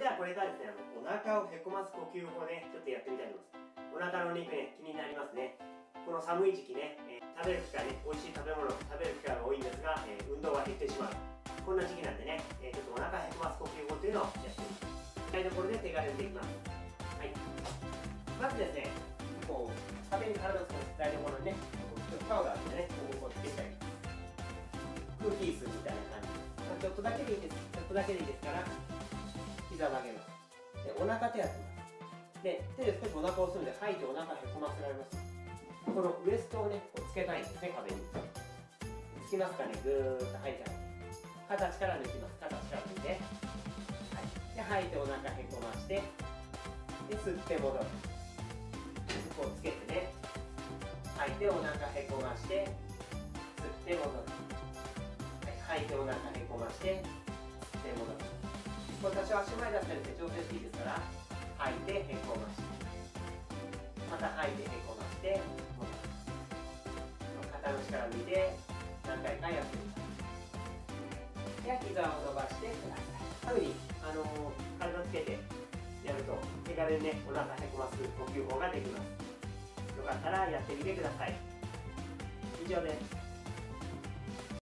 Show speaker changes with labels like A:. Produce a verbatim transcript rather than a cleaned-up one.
A: ではこれからですね、あのお腹をへこます呼吸法をね、ちょっとやってみたいと思います。お腹の肉ね、気になりますね。この寒い時期ね、えー、食べる機会ね、美味しい食べ物を食べる機会が多いんですが、えー、運動が減ってしまう。こんな時期なんでね、えー、ちょっとお腹へこます呼吸法というのをやってみます。台所で手軽にできます。はい。まずですね、こう、壁に体をつけます。台所にね、パウダーでね、こうつけたり、空気椅子みたいな感じ。まあ、ちょっとだけでいいです。ちょっとだけでいいですから、膝を曲げます。で、お腹手当てます。で、手で少しお腹を押すので、吐いてお腹へこませられます。このウエストをね、こうつけたいんですね、壁に。つきますかね、ぐーっと吐いてあげて。肩力抜きます。肩力抜いて。はい。で、吐いてお腹へこまして、で、吸って戻る。こうつけてね。吐いてお腹へこまして、吸って戻る。はい、吐いてお腹へこまして、吸って戻る。これ多少足前出したりして調整していいですから、吐いてへこまして、また吐いてへこまして、戻る。肩の力抜いて、何回かやってみます。では、膝を伸ばしてください。こういうふうに、あのー、体つけてやると、手軽にね、お腹へこます呼吸法ができます。よかったらやってみてください。以上です。